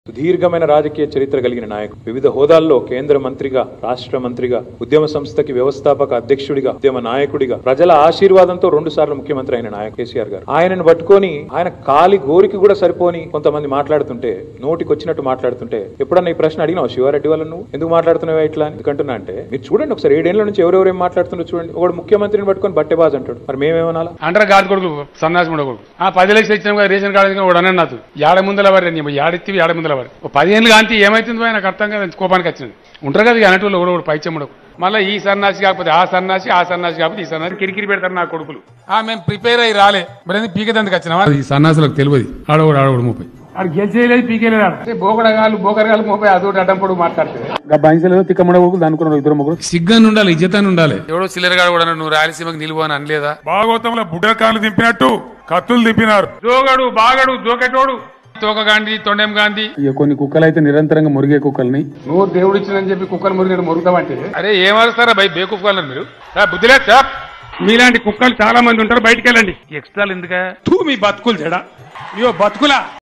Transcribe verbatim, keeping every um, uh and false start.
సుదీర్ఘమైన రాజకీయ చరిత్ర కలిగిన నాయకుడు వివిధ హోదాల్లో కేంద్ర మంత్రిగా రాష్ట్ర మంత్రిగా ఉద్యమ సంస్థకి వ్యవస్థాపక అధ్యక్షుడిగా ఉద్యమ నాయకుడిగా ప్రజల ఆశీర్వాదంతో రెండు సార్లు ముఖ్యమంత్రి అయిన నాయకు కేసీఆర్ గారు ఆయనను పట్టుకొని ఆయన కాలి గోరికి కూడా సరిపోని కొంతమంది మాట్లాడుతుంటే నోటికి వచ్చినట్టు మాట్లాడుతుంటే ఎప్పుడన్నా ఈ ప్రశ్న అడిగినావు శివారెడ్డి వాళ్ళను నువ్వు ఎందుకు మాట్లాడుతున్నావా ఇట్లా ఎందుకంటున్నా అంటే మీరు చూడండి ఒకసారి ఏడేళ్ల నుంచి ఎవరెవరేం మాట్లాడుతున్నారు చూడండి ఒకడు ముఖ్యమంత్రిని పట్టుకొని బట్టెబాజ్ అంటాడు మరి మేమేమనాలా అంటారు గాది కొడుకు సన్నాసి కొడుకు ఆ పది లక్షలు ఇచ్చిన రేషన్ కార్డు కూడా అన్నాడు నాకు ఏడ ముందల వారి ఏడెత్తి ఏడ ముందల వారి పదిహేను కాంతి ఏమైతుందో నాకు అర్థం కాదు కోపానికి వచ్చింది ఉంటారు కదా అనేటోళ్ళు కూడా పై చెమ్మడకు మళ్ళీ ఈ సన్నాసి కాకపోతే ఆ సన్నాసి ఆ సన్నాసి కాకపోతే ఈ సన్నాసి కిరికిరి పెడతారు నా కొడుకులు ఆ మేము ప్రిపేర్ అయ్యి రాలే మరి పీకదందుకు వచ్చినా ఈ సన్నాసులకు తెలియదు ఆడవాడు ఆడవాడు ముప్పై ఆడు గెలిచేయలేదు పీకేలేదు అంటే బోకడగాలు బోకరగాలు ముప్పై అదొకటి అడ్డం పొడుగు మాట్లాడుతుంది బయసలేదు తిక్కమ్మడ కొడుకులు అనుకున్నారు ఇద్దరు ముగ్గురు సిగ్గాన్ని ఉండాలి ఇజ్జతాన్ని ఉండాలి ఎవడో చిల్లరగాడు కూడా నువ్వు రాయలసీమకు నిలువు అని అనలేదా భాగవతంలో బుడ్డకాలు దింపినట్టు కత్తులు దింపినారు జోగడు బాగడు జోకెటోడు తోక గాంధీ తొండెం గాంధీ కొన్ని కుక్కలు అయితే నిరంతరంగా మురిగే కుక్కల్ని నువ్వు దేవుడు ఇచ్చిందని చెప్పి కుక్కలు మురిగి మురుగుతామంటే అరే ఏమరుస్తారా బై బేకుక్కలు మీరు బుద్ధిలే సార్ మీలాంటి కుక్కలు చాలా మంది ఉంటారు బయటికి వెళ్ళండి ఎక్స్ట్రాలు ఎందుక తూ మీ బతుకులు చెడా అయ్యో బతుకులా